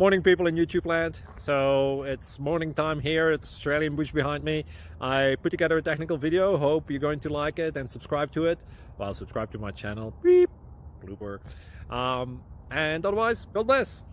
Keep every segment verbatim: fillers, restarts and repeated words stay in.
Morning, people in YouTube land. So it's morning time here. It's Australian bush behind me. I put together a technical video. Hope you're going to like it and subscribe to it. Well, subscribe to my channel. Beep. Blooper. Um, and otherwise, God bless.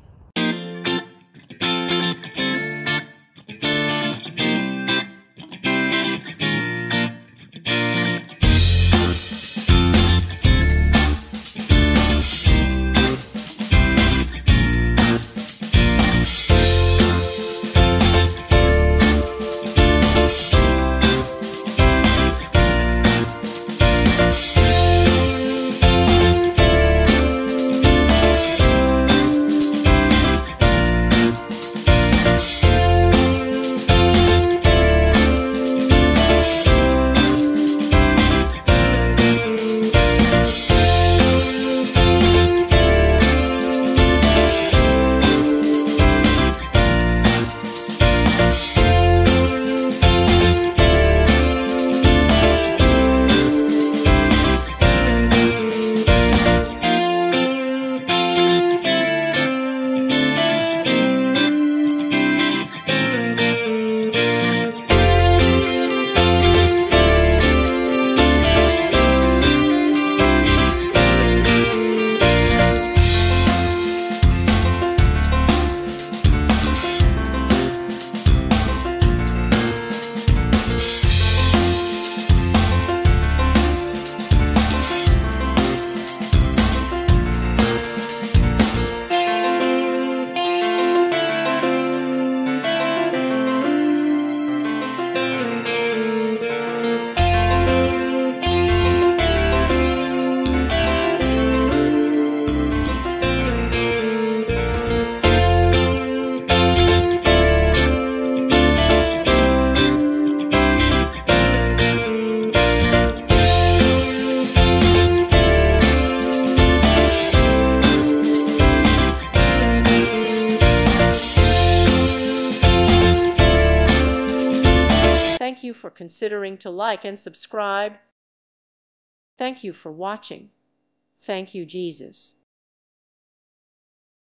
Thank you for considering to like and subscribe. Thank you for watching. Thank you, Jesus.